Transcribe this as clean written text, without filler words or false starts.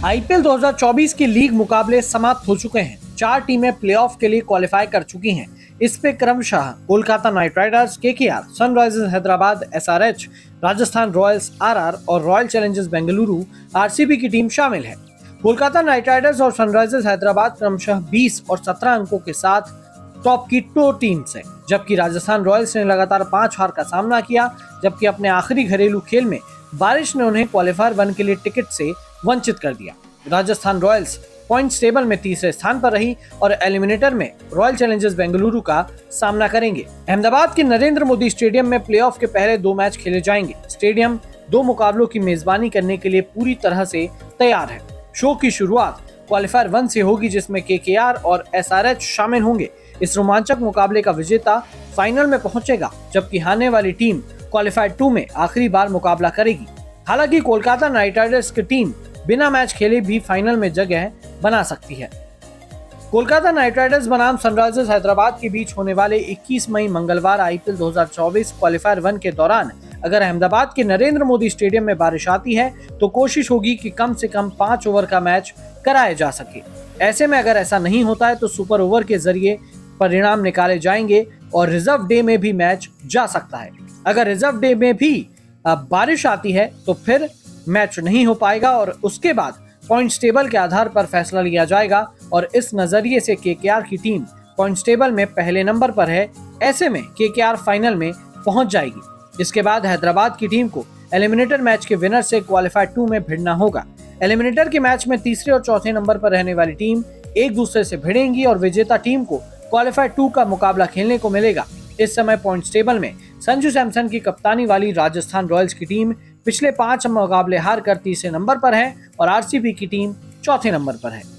IPL 2024 के league मुकाबले समाप्त हो चुके हैं। 4 टीमें प्लेऑफ के लिए क्वालिफाई कर चुकी हैं। इस पे क्रमशः Kolkata Knight Riders, KKR, Sunrisers Hyderabad SRH, Rajasthan Royals RR और रॉयल चैलेंजर्स बेंगलुरु आरसीबी की टीम शामिल है। कोलकाता नाइट राइडर्स और सनराइजर्स हैदराबाद क्रमशः 20 और 17 अंकों के साथ टॉप की 2 टीम्स हैं, जबकि राजस्थान रॉयल्स ने लगातार 5 हार का सामना किया, जबकि अपने आखिरी घरेलू खेल में बारिश ने उन्हें क्वालिफायर 1 के लिए टिकट से वंचित कर दिया। राजस्थान रॉयल्स पॉइंट्स टेबल में तीसरे स्थान पर रही और एलिमिनेटर में रॉयल चैलेंजर्स बेंगलुरु का सामना करेंगे। अहमदाबाद के नरेंद्र मोदी स्टेडियम में प्लेऑफ के पहले 2 मैच खेले जाएंगे। स्टेडियम 2 मुकाबलों की मेजबानी करने के लिए पूरी तरह से तैयार है। शो की शुरुआत क्वालिफायर 1 से होगी, जिसमें केकेआर और एसआरएच शामिल होंगे। इस रोमांचक मुकाबले का विजेता फाइनल में पहुंचेगा, जबकि हारने वाली टीम क्वालिफायर 2 में आखिरी बार मुकाबला करेगी। हालांकि कोलकाता नाइट राइडर्स की टीम बिना मैच खेले भी फाइनल में जगह बना सकती है। कोलकाता नाइट राइडर्स बनाम सनराइजर्स हैदराबाद के बीच होने वाले 21 मई मंगलवार आईपीएल 2024 क्वालिफायर 1 के दौरान अगर अहमदाबाद के नरेंद्र मोदी स्टेडियम में बारिश आती है तो कोशिश होगी कि कम से कम 5 ओवर का मैच कराया जा सके। ऐसे में अगर ऐसा नहीं होता है तो सुपर ओवर के जरिए परिणाम निकाले जाएंगे और रिजर्व डे में भी मैच जा सकता है। अगर रिजर्व डे में भी बारिश आती है तो फिर मैच नहीं हो पाएगा और उसके बाद पॉइंट्स टेबल के आधार पर फैसला लिया जाएगा और इस नजरिए से केकेआर की टीम पॉइंट्स टेबल में पहले नंबर पर है। ऐसे में केकेआर फाइनल में पहुंच जाएगी। इसके बाद हैदराबाद की टीम को एलिमिनेटर मैच के विनर से क्वालिफायर 2 में भिड़ना होगा। एलिमिनेटर के मैच में तीसरे और चौथे नंबर पर रहने वाली टीम एक दूसरे से भिड़ेंगी और विजेता टीम को क्वालिफायर 2 का मुकाबला खेलने को मिलेगा। इस समय पॉइंट्स टेबल में संजू सैमसन की कप्तानी वाली राजस्थान रॉयल्स की टीम पिछले 5 मुकाबले हार कर तीसरे नंबर पर है और आरसीबी की टीम चौथे नंबर पर है।